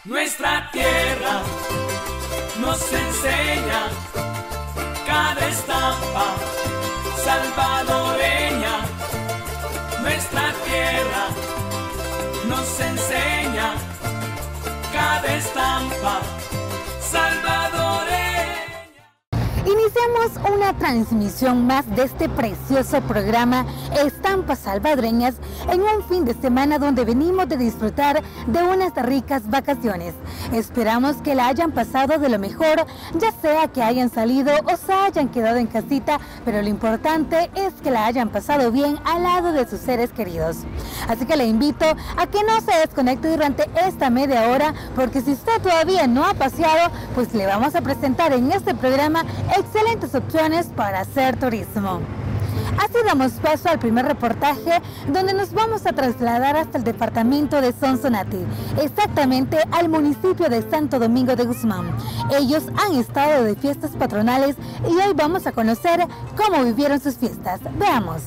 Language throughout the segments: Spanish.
Nuestra tierra nos enseña cada estampa salvadoreña. Nuestra tierra nos enseña cada estampa salvadoreña. Iniciamos una transmisión más de este precioso programa Estampas Salvadoreñas en un fin de semana donde venimos de disfrutar de unas ricas vacaciones. Esperamos que la hayan pasado de lo mejor, ya sea que hayan salido o se hayan quedado en casita, pero lo importante es que la hayan pasado bien al lado de sus seres queridos. Así que le invito a que no se desconecte durante esta media hora, porque si usted todavía no ha paseado, pues le vamos a presentar en este programa excelentes opciones para hacer turismo. Así damos paso al primer reportaje, donde nos vamos a trasladar hasta el departamento de Sonsonate, exactamente al municipio de Santo Domingo de Guzmán. Ellos han estado de fiestas patronales y hoy vamos a conocer cómo vivieron sus fiestas. Veamos.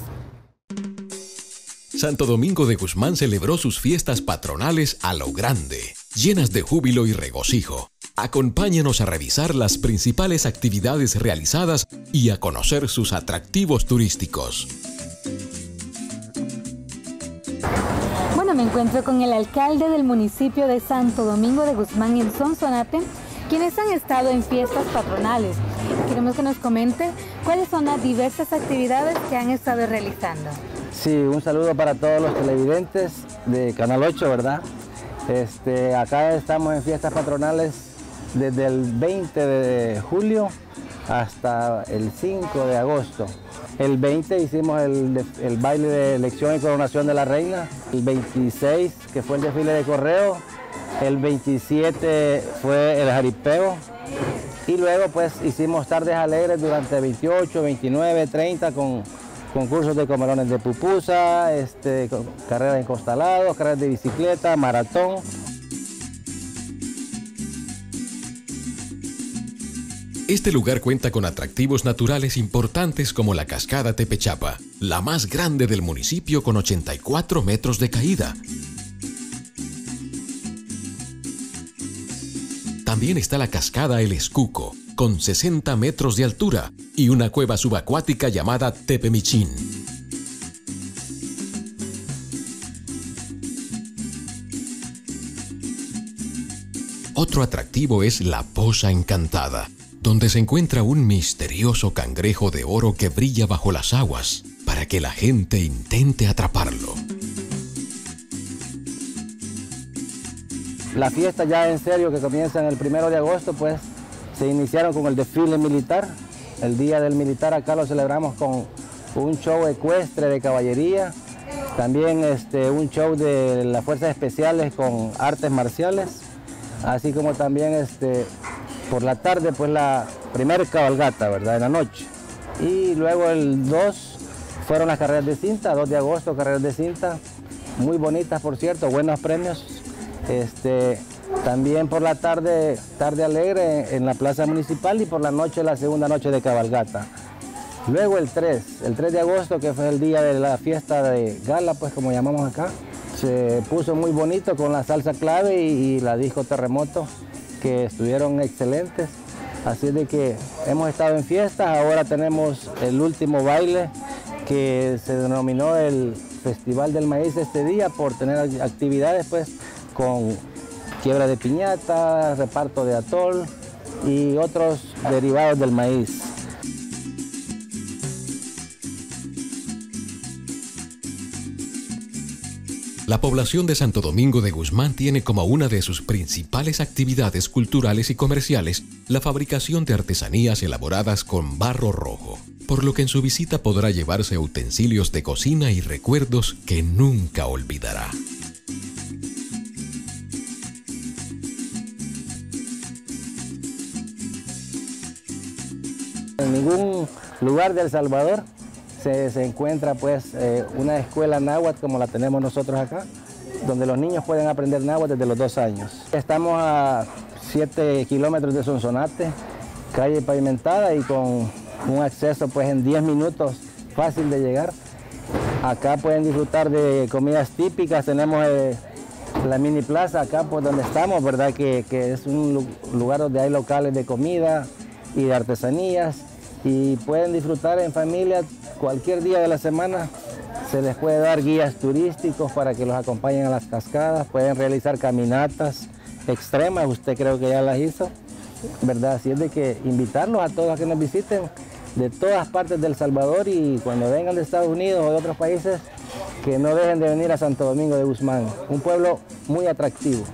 Santo Domingo de Guzmán celebró sus fiestas patronales a lo grande, llenas de júbilo y regocijo. Acompáñenos a revisar las principales actividades realizadas y a conocer sus atractivos turísticos. Bueno, me encuentro con el alcalde del municipio de Santo Domingo de Guzmán en Sonsonate, quienes han estado en fiestas patronales. Queremos que nos comente cuáles son las diversas actividades que han estado realizando. Sí, un saludo para todos los televidentes de Canal 8, ¿verdad? Acá estamos en fiestas patronales desde el 20 de julio hasta el 5 de agosto. El 20 hicimos el baile de elección y coronación de la reina. El 26, que fue el desfile de correo. El 27 fue el jaripeo. Y luego pues hicimos tardes alegres durante 28, 29, 30 con concursos de comelones de pupusa, carreras de encostalados, carreras de bicicleta, maratón. Este lugar cuenta con atractivos naturales importantes como la cascada Tepechapa, la más grande del municipio con 84 metros de caída. También está la cascada El Escuco, con 60 metros de altura, y una cueva subacuática llamada Tepemichín. Otro atractivo es la Poza Encantada, donde se encuentra un misterioso cangrejo de oro que brilla bajo las aguas para que la gente intente atraparlo. La fiesta ya en serio que comienza en el 1 de agosto, pues se iniciaron con el desfile militar. El Día del Militar acá lo celebramos con un show ecuestre de caballería, también un show de las fuerzas especiales con artes marciales, así como también por la tarde, pues la primera cabalgata, ¿verdad? En la noche. Y luego el 2 fueron las carreras de cinta, 2 de agosto, carreras de cinta, muy bonitas, por cierto, buenos premios. También por la tarde, tarde alegre en la plaza municipal, y por la noche, la segunda noche de cabalgata. Luego el 3 de agosto, que fue el día de la fiesta de gala, pues como llamamos acá, se puso muy bonito con la salsa clave y la disco terremoto, que estuvieron excelentes. Así de que hemos estado en fiestas. Ahora tenemos el último baile, que se denominó el Festival del Maíz este día, por tener actividades pues con quiebra de piñata, reparto de atol y otros derivados del maíz. La población de Santo Domingo de Guzmán tiene como una de sus principales actividades culturales y comerciales la fabricación de artesanías elaboradas con barro rojo, por lo que en su visita podrá llevarse utensilios de cocina y recuerdos que nunca olvidará. En ningún lugar de El Salvador se encuentra pues una escuela náhuatl como la tenemos nosotros acá, donde los niños pueden aprender náhuatl desde los 2 años. Estamos a 7 kilómetros de Sonsonate, calle pavimentada y con un acceso pues en 10 minutos fácil de llegar. Acá pueden disfrutar de comidas típicas, tenemos la mini plaza acá por donde estamos, ¿verdad? Que es un lugar donde hay locales de comida y de artesanías y pueden disfrutar en familia cualquier día de la semana. Se les puede dar guías turísticos para que los acompañen a las cascadas, pueden realizar caminatas extremas, usted creo que ya las hizo, ¿verdad? Así es de que invitarlos a todos a que nos visiten de todas partes de El Salvador y cuando vengan de Estados Unidos o de otros países, que no dejen de venir a Santo Domingo de Guzmán, un pueblo muy atractivo.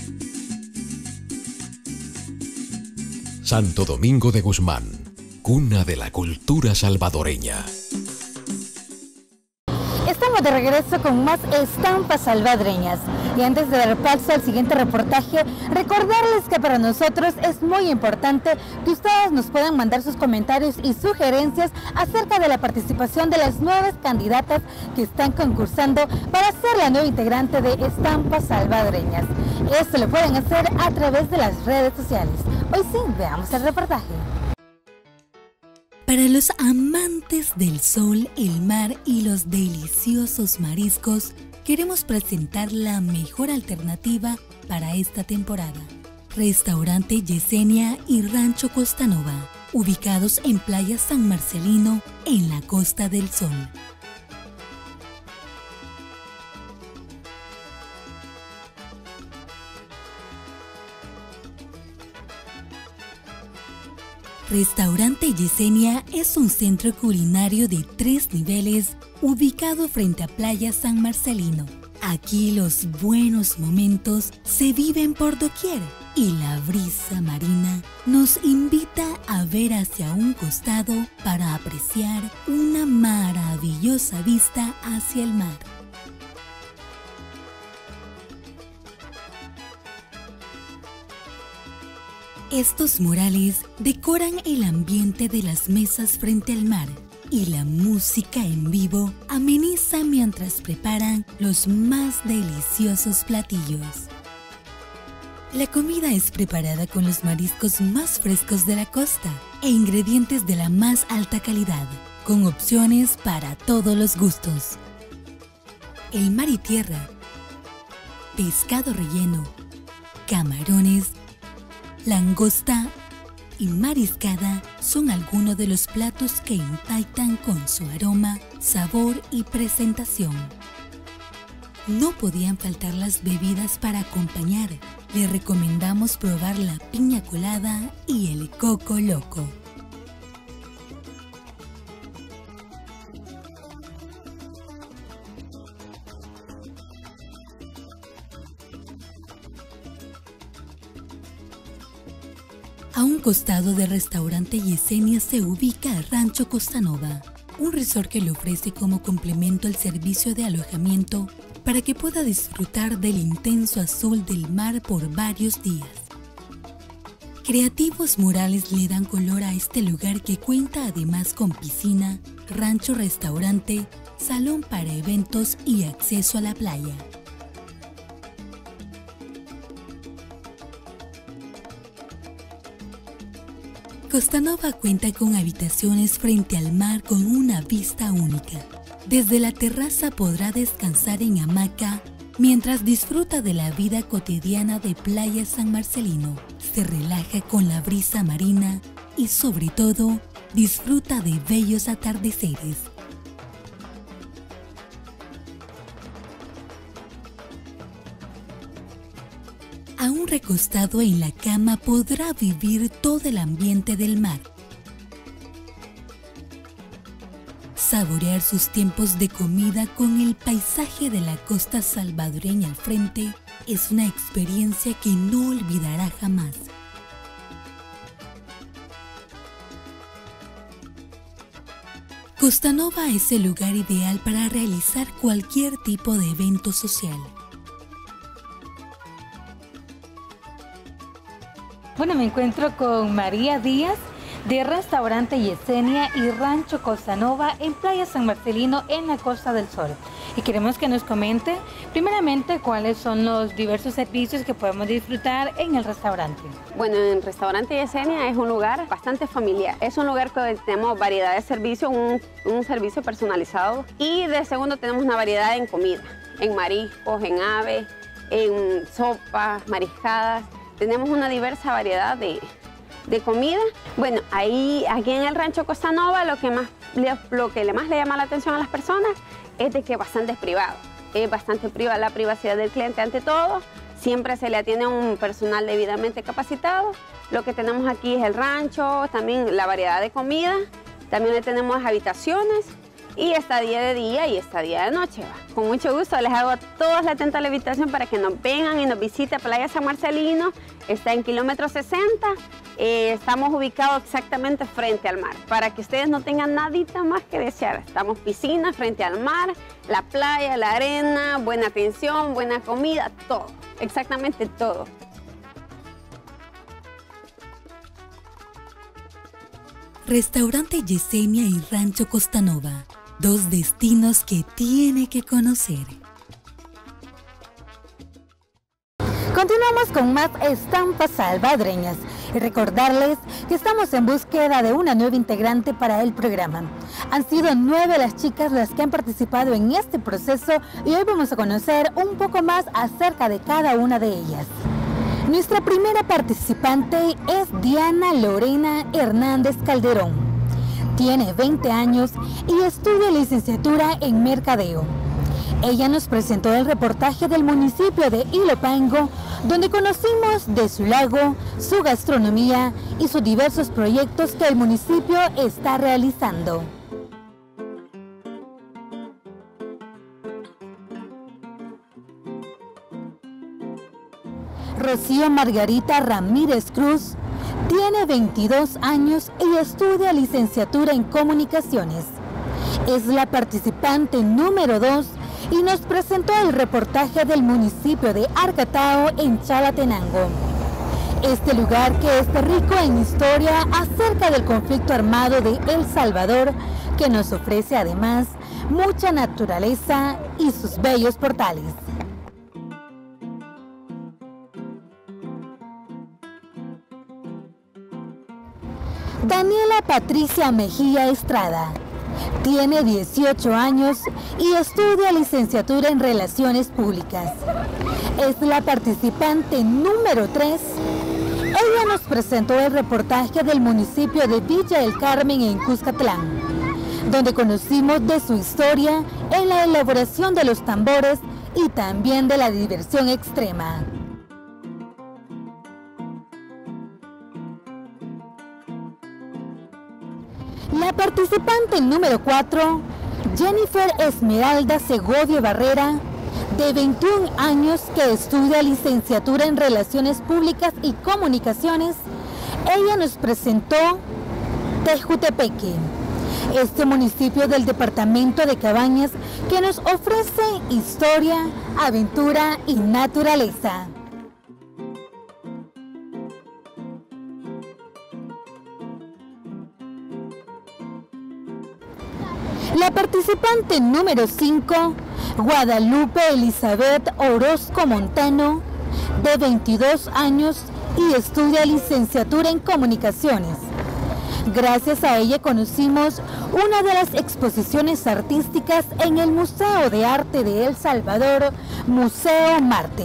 Santo Domingo de Guzmán, cuna de la cultura salvadoreña. Estamos de regreso con más estampas salvadoreñas y antes de dar paso al siguiente reportaje, recordarles que para nosotros es muy importante que ustedes nos puedan mandar sus comentarios y sugerencias acerca de la participación de las nuevas candidatas que están concursando para ser la nueva integrante de Estampas Salvadoreñas. Esto lo pueden hacer a través de las redes sociales. Hoy sí, veamos el reportaje. Para los amantes del sol, el mar y los deliciosos mariscos, queremos presentar la mejor alternativa para esta temporada. Restaurante Yesenia y Rancho Costa Nova, ubicados en Playa San Marcelino, en la Costa del Sol. Restaurante Yesenia es un centro culinario de 3 niveles ubicado frente a Playa San Marcelino. Aquí los buenos momentos se viven por doquier y la brisa marina nos invita a ver hacia un costado para apreciar una maravillosa vista hacia el mar. Estos murales decoran el ambiente de las mesas frente al mar y la música en vivo ameniza mientras preparan los más deliciosos platillos. La comida es preparada con los mariscos más frescos de la costa e ingredientes de la más alta calidad, con opciones para todos los gustos. El mar y tierra, pescado relleno, camarones, langosta y mariscada son algunos de los platos que impactan con su aroma, sabor y presentación. No podían faltar las bebidas para acompañar. Les recomendamos probar la piña colada y el coco loco. A un costado del restaurante Yesenia se ubica Rancho Costa Nova, un resort que le ofrece como complemento el servicio de alojamiento para que pueda disfrutar del intenso azul del mar por varios días. Creativos murales le dan color a este lugar que cuenta además con piscina, rancho-restaurante, salón para eventos y acceso a la playa. Costa Nova cuenta con habitaciones frente al mar con una vista única. Desde la terraza podrá descansar en hamaca mientras disfruta de la vida cotidiana de Playa San Marcelino. Se relaja con la brisa marina y sobre todo disfruta de bellos atardeceres. Aún recostado en la cama podrá vivir todo el ambiente del mar. Saborear sus tiempos de comida con el paisaje de la costa salvadoreña al frente es una experiencia que no olvidará jamás. Costa Nova es el lugar ideal para realizar cualquier tipo de evento social. Bueno, me encuentro con María Díaz de Restaurante Yesenia y Rancho Costa Nova en Playa San Marcelino en la Costa del Sol. Y queremos que nos comente primeramente cuáles son los diversos servicios que podemos disfrutar en el restaurante. Bueno, en el Restaurante Yesenia es un lugar bastante familiar. Es un lugar que tenemos variedad de servicios, un servicio personalizado y de segundo tenemos una variedad en comida, en mariscos, en aves, en sopas, mariscadas. Tenemos una diversa variedad de comida. Bueno, aquí en el Rancho Costa Nova lo que más le llama la atención a las personas es de que bastante es privado. Es bastante privada la privacidad del cliente ante todo. Siempre se le atiende a un personal debidamente capacitado. Lo que tenemos aquí es el rancho, también la variedad de comida. También le tenemos habitaciones y estadía de día y estadía de noche. Con mucho gusto les hago a todos la atenta invitación para que nos vengan y nos visiten. Playa San Marcelino está en kilómetro 60. Estamos ubicados exactamente frente al mar, para que ustedes no tengan nadita más que desear. Estamos piscina frente al mar, la playa, la arena, buena atención, buena comida, todo, exactamente todo. Restaurante Yesenia y Rancho Costa Nova, dos destinos que tiene que conocer. Continuamos con más estampas salvadoreñas y recordarles que estamos en búsqueda de una nueva integrante para el programa. Han sido 9 las chicas las que han participado en este proceso y hoy vamos a conocer un poco más acerca de cada una de ellas. Nuestra primera participante es Diana Lorena Hernández Calderón. Tiene 20 años y estudia licenciatura en Mercadeo. Ella nos presentó el reportaje del municipio de Ilopango, donde conocimos de su lago, su gastronomía y sus diversos proyectos que el municipio está realizando. Rocío Margarita Ramírez Cruz tiene 22 años y estudia licenciatura en comunicaciones. Es la participante número 2 y nos presentó el reportaje del municipio de Arcatao en Chalatenango. Este lugar que es rico en historia acerca del conflicto armado de El Salvador, que nos ofrece además mucha naturaleza y sus bellos portales. Daniela Patricia Mejía Estrada tiene 18 años y estudia licenciatura en Relaciones Públicas. Es la participante número 3. Ella nos presentó el reportaje del municipio de Villa del Carmen en Cuscatlán, donde conocimos de su historia en la elaboración de los tambores y también de la diversión extrema. La participante número 4, Jennifer Esmeralda Segovia Barrera, de 21 años, que estudia licenciatura en Relaciones Públicas y Comunicaciones. Ella nos presentó Tejutepeque, este municipio del departamento de Cabañas que nos ofrece historia, aventura y naturaleza. La participante número 5, Guadalupe Elizabeth Orozco Montano, de 22 años y estudia licenciatura en Comunicaciones. Gracias a ella conocimos una de las exposiciones artísticas en el Museo de Arte de El Salvador, Museo Marte.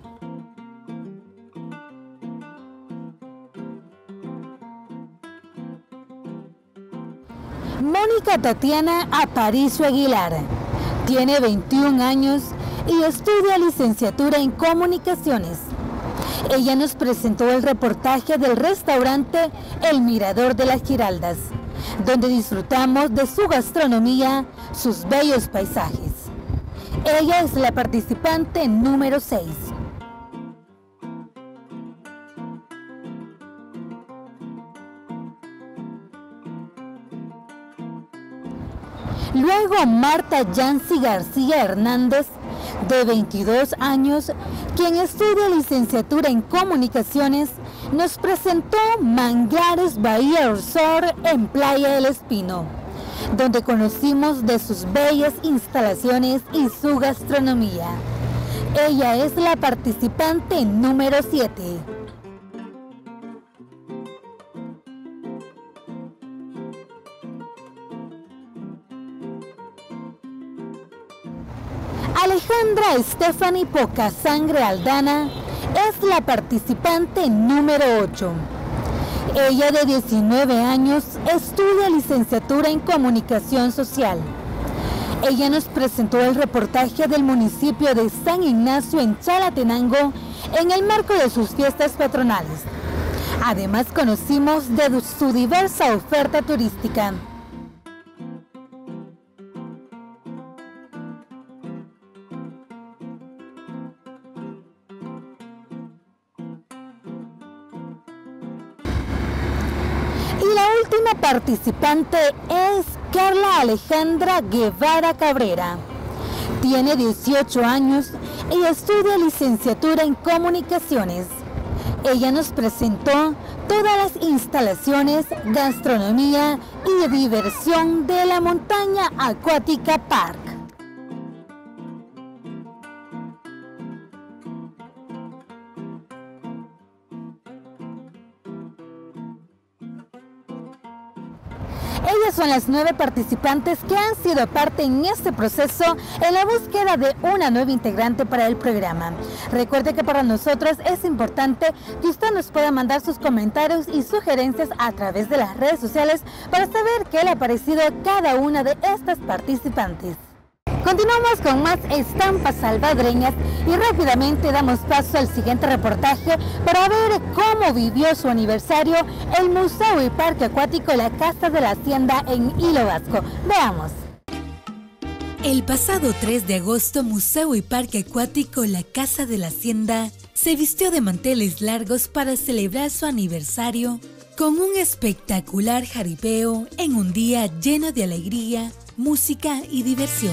Mónica Tatiana Aparicio Aguilar tiene 21 años y estudia licenciatura en Comunicaciones. Ella nos presentó el reportaje del restaurante El Mirador de las Giraldas, donde disfrutamos de su gastronomía, sus bellos paisajes. Ella es la participante número 6. Luego Marta Yancy García Hernández, de 22 años, quien estudia licenciatura en Comunicaciones, nos presentó Manglares Bahía Resort en Playa del Espino, donde conocimos de sus bellas instalaciones y su gastronomía. Ella es la participante número 7. Alejandra Alejandra Stephanie Pocasangre Aldana es la participante número 8. Ella, de 19 años, estudia licenciatura en Comunicación Social. Ella nos presentó el reportaje del municipio de San Ignacio en Chalatenango en el marco de sus fiestas patronales. Además, conocimos de su diversa oferta turística. Y la última participante es Carla Alejandra Guevara Cabrera. Tiene 18 años y estudia licenciatura en Comunicaciones. Ella nos presentó todas las instalaciones, gastronomía y diversión de la montaña acuática Park. Ellas son las 9 participantes que han sido parte en este proceso en la búsqueda de una nueva integrante para el programa. Recuerde que para nosotros es importante que usted nos pueda mandar sus comentarios y sugerencias a través de las redes sociales para saber qué le ha parecido a cada una de estas participantes. Continuamos con más estampas salvadoreñas y rápidamente damos paso al siguiente reportaje para ver cómo vivió su aniversario el Museo y Parque Acuático La Casa de la Hacienda en Hilo Vasco. Veamos. El pasado 3 de agosto, Museo y Parque Acuático La Casa de la Hacienda se vistió de manteles largos para celebrar su aniversario con un espectacular jaripeo en un día lleno de alegría, música y diversión.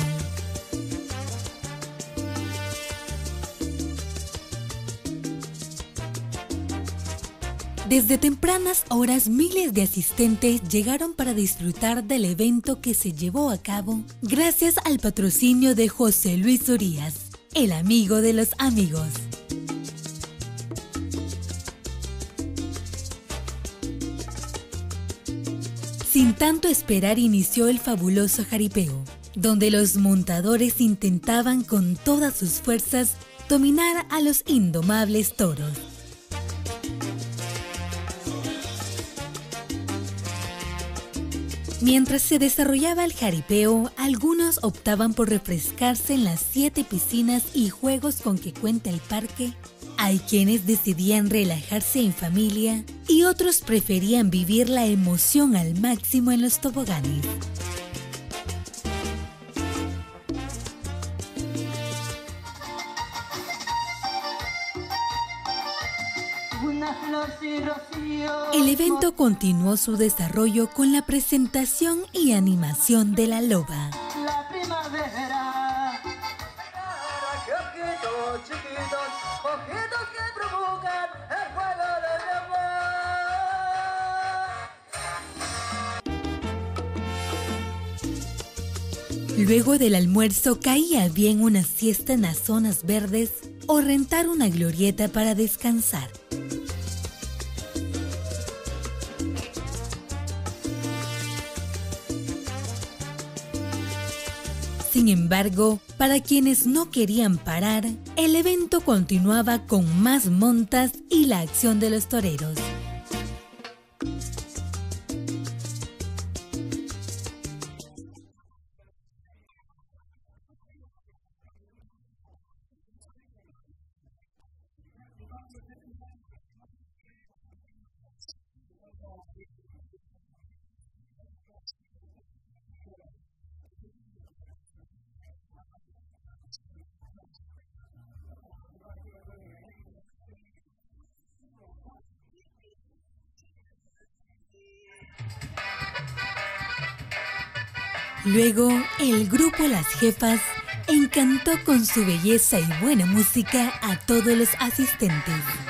Desde tempranas horas, miles de asistentes llegaron para disfrutar del evento que se llevó a cabo gracias al patrocinio de José Luis Urías, el amigo de los amigos. Sin tanto esperar, inició el fabuloso jaripeo, donde los montadores intentaban con todas sus fuerzas dominar a los indomables toros. Mientras se desarrollaba el jaripeo, algunos optaban por refrescarse en las 7 piscinas y juegos con que cuenta el parque. Hay quienes decidían relajarse en familia y otros preferían vivir la emoción al máximo en los toboganes. El evento continuó su desarrollo con la presentación y animación de la loba. La primavera. Ojitos que provocan el fuego de mi amor. Luego del almuerzo caía bien una siesta en las zonas verdes o rentar una glorieta para descansar. Sin embargo, para quienes no querían parar, el evento continuaba con más montas y la acción de los toreros. Luego, el grupo Las Jefas encantó con su belleza y buena música a todos los asistentes.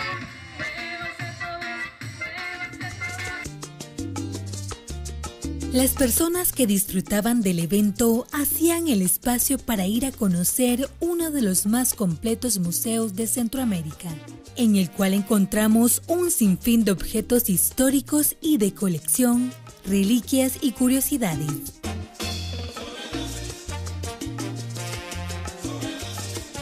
Las personas que disfrutaban del evento hacían el espacio para ir a conocer uno de los más completos museos de Centroamérica, en el cual encontramos un sinfín de objetos históricos y de colección, reliquias y curiosidades.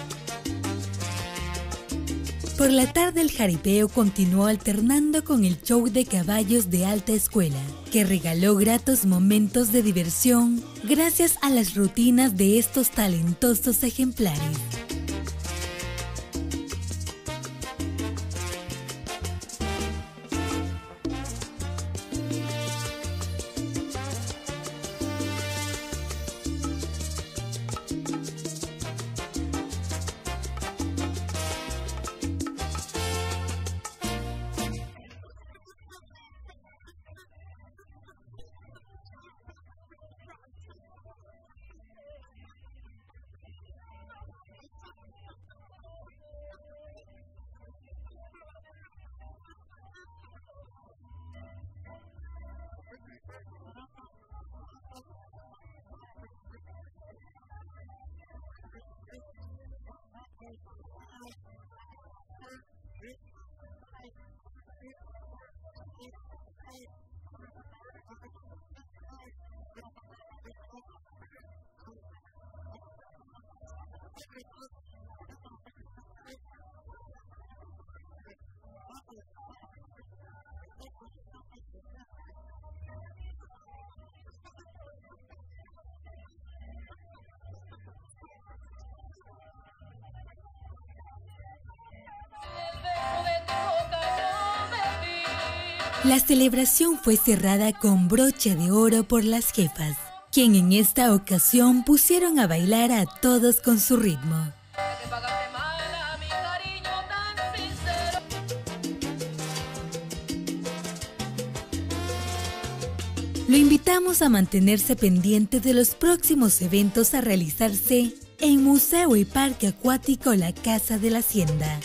Por la tarde el jaripeo continuó alternando con el show de caballos de alta escuela, que regaló gratos momentos de diversión gracias a las rutinas de estos talentosos ejemplares. La celebración fue cerrada con broche de oro por las jefas, quien en esta ocasión pusieron a bailar a todos con su ritmo. Lo invitamos a mantenerse pendiente de los próximos eventos a realizarse en Museo y Parque Acuático La Casa de la Hacienda.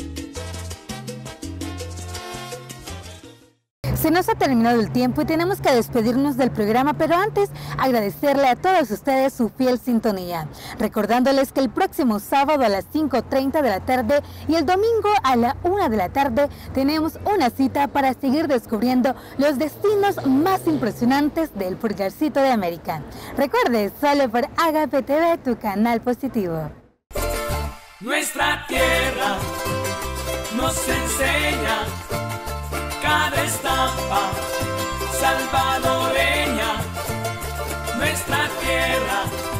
Se nos ha terminado el tiempo y tenemos que despedirnos del programa, pero antes agradecerle a todos ustedes su fiel sintonía, recordándoles que el próximo sábado a las 5:30 de la tarde y el domingo a la 1 de la tarde tenemos una cita para seguir descubriendo los destinos más impresionantes del Pulgarcito de América. Recuerde, solo por Agape TV, tu canal positivo. Nuestra tierra nos enseña cada estampa salvadoreña, nuestra tierra